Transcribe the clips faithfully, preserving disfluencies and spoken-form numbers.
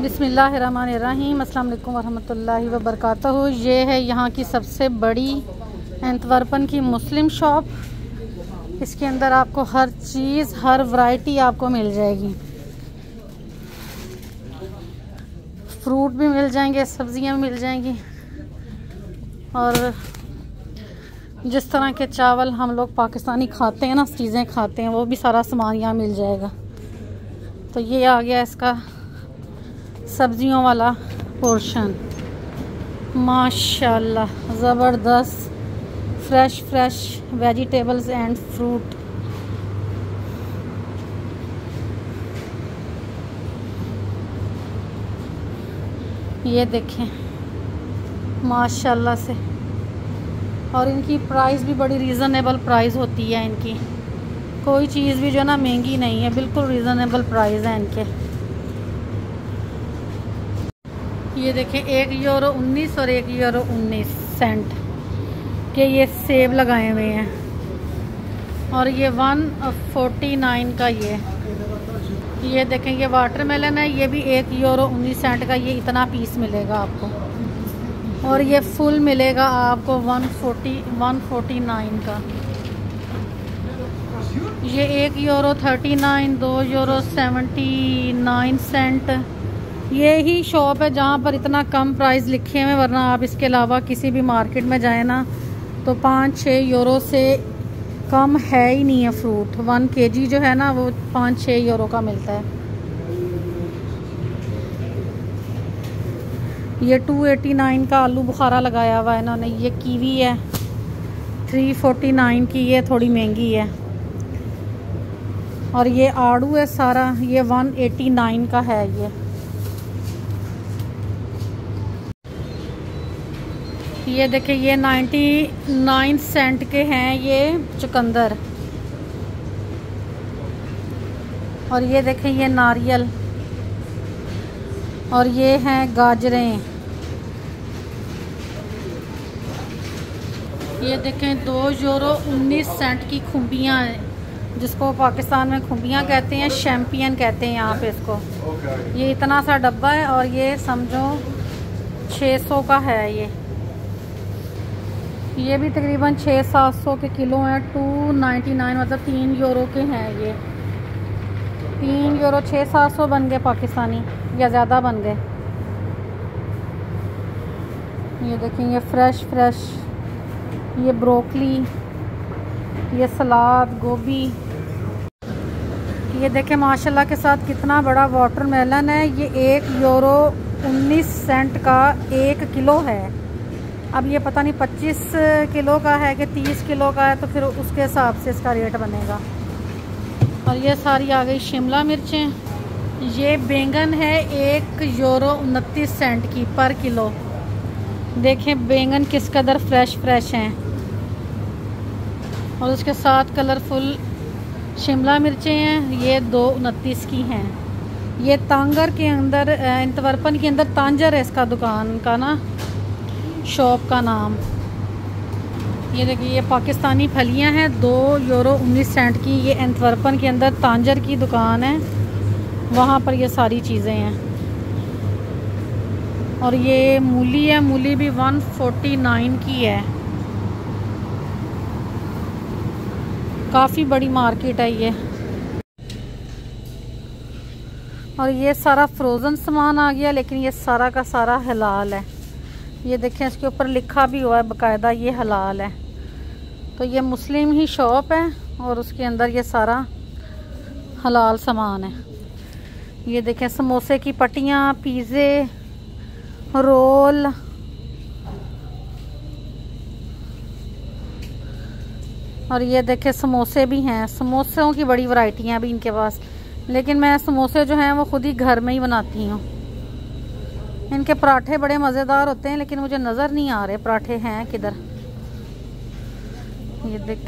बिस्मिल्लाहिर्रहमानिर्रहीम, अस्सलाम वालेकुम वरहमतुल्लाहि वबरकातुहू। ये है यहाँ की सबसे बड़ी एंतवर्पन की मुस्लिम शॉप। इसके अंदर आपको हर चीज़, हर वैरायटी आपको मिल जाएगी। फ्रूट भी मिल जाएंगे, सब्जियां भी मिल जाएंगी, और जिस तरह के चावल हम लोग पाकिस्तानी खाते हैं ना, चीज़ें खाते हैं, वो भी सारा सामान यहाँ मिल जाएगा। तो ये आ गया इसका सब्जियों वाला पोर्शन। माशाल्लाह ज़बरदस्त fresh fresh vegetables and fruit. ये देखें माशाल्लाह से, और इनकी प्राइस भी बड़ी रीज़नेबल प्राइस होती है इनकी। कोई चीज़ भी जो है ना महंगी नहीं है, बिल्कुल रीज़नेबल प्राइस है इनके। ये देखें एक यूरो उन्नीस और एक यूरो उन्नीस सेंट के ये सेब लगाए हुए हैं, और ये वन फोर्टी नाइन का ये ये देखें ये वाटरमेलन है। ये भी एक यूरो उन्नीस सेंट का, ये इतना पीस मिलेगा आपको, और ये फुल मिलेगा आपको one forty one forty nine का। ये एक यूरो थर्टी नाइन, दो यूरो सेवेंटी नाइन सेंट। ये ही शॉप है जहाँ पर इतना कम प्राइस लिखे हुए, वरना आप इसके अलावा किसी भी मार्केट में जाए ना तो पाँच छः यूरो से कम है ही नहीं है फ्रूट। वन केजी जो है ना वो पाँच छः यूरो का मिलता है। ये टू एटी नाइन का आलू बुखारा लगाया हुआ है इन्होंने। ये कीवी है थ्री फोर्टी नाइन की, ये थोड़ी महंगी है। और ये आड़ू है सारा, ये वन एटी नाइन का है। ये ये देखिए ये नाइन्टी नाइन सेंट के हैं ये चुकंदर। और ये देखें ये नारियल, और ये हैं गाजरें। ये देखें दो यूरो उन्नीस सेंट की खुम्बियाँ, जिसको पाकिस्तान में खुम्बियाँ कहते हैं, शैम्पियन कहते हैं यहाँ पे इसको। ये इतना सा डब्बा है, और ये समझो छः सौ का है। ये ये भी तकरीबन छः सात सौ के किलो हैं। टू नाइन्टी नाइन मतलब तीन यूरो के हैं। ये तीन यूरो छः सात सौ बन गए पाकिस्तानी, या ज़्यादा बन गए। ये देखें ये फ्रेश फ्रेश, ये ब्रोकली, ये सलाद, गोभी। ये देखें माशाल्लाह के साथ कितना बड़ा वाटरमेलन है। ये एक यूरो उन्नीस सेंट का एक किलो है। अब ये पता नहीं पच्चीस किलो का है कि तीस किलो का है, तो फिर उसके हिसाब से इसका रेट बनेगा। और ये सारी आ गई शिमला मिर्चें। ये बैंगन है एक यूरो उनतीस सेंट की पर किलो। देखें बैंगन किस कदर फ्रेश फ्रेश हैं, और उसके साथ कलरफुल शिमला मिर्चें हैं। ये दो उनतीस की हैं। ये तांगर के अंदर, एंतवर्पन के अंदर तांजर है इसका दुकान का ना, शॉप का नाम। ये देखिए ये पाकिस्तानी फलियां हैं, दो यूरो उन्नीस सेंट की। ये एंतवर्पन के अंदर तांजर की दुकान है, वहाँ पर ये सारी चीज़ें हैं। और ये मूली है, मूली भी वन फोर्टी नाइन की है। काफ़ी बड़ी मार्केट है ये। और ये सारा फ्रोज़न सामान आ गया, लेकिन ये सारा का सारा हलाल है। ये देखें इसके ऊपर लिखा भी हुआ है बाकायदा, ये हलाल है। तो ये मुस्लिम ही शॉप है, और उसके अंदर ये सारा हलाल सामान है। ये देखें समोसे की पट्टियाँ, पिज़्ज़े, रोल, और ये देखें समोसे भी हैं। समोसों की बड़ी वैरायटियाँ भी इनके पास, लेकिन मैं समोसे जो हैं वो खुद ही घर में ही बनाती हूँ। इनके पराठे बड़े मज़ेदार होते हैं, लेकिन मुझे नज़र नहीं आ रहे पराठे हैं किधर। ये देख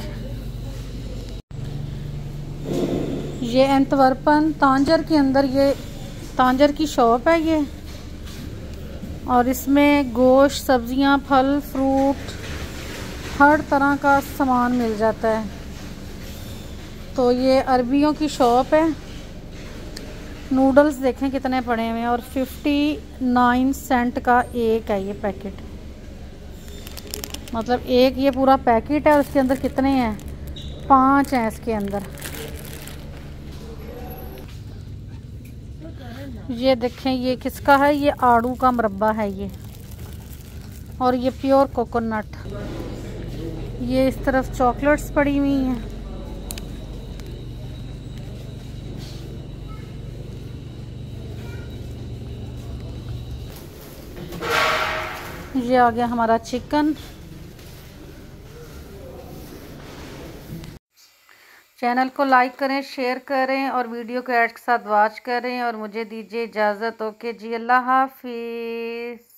ये एंतवर्पन तांजर के अंदर, ये तांजर की शॉप है ये। और इसमें गोश्त, सब्जियां, फल, फ्रूट, हर तरह का सामान मिल जाता है। तो ये अरबियों की शॉप है। नूडल्स देखें कितने पड़े हुए हैं और फिफ्टी नाइन सेंट का एक है ये पैकेट। मतलब एक ये पूरा पैकेट है और इसके अंदर कितने हैं, पांच हैं इसके अंदर। ये देखें ये किसका है, ये आड़ू का मुरब्बा है ये, और ये प्योर कोकोनट। ये इस तरफ चॉकलेट्स पड़ी हुई हैं। ये आ गया हमारा चिकन। चैनल को लाइक करें, शेयर करें और वीडियो को ऐड के साथ वॉच करें और मुझे दीजिए इजाज़त। ओके जी, अल्लाह हाफिज़।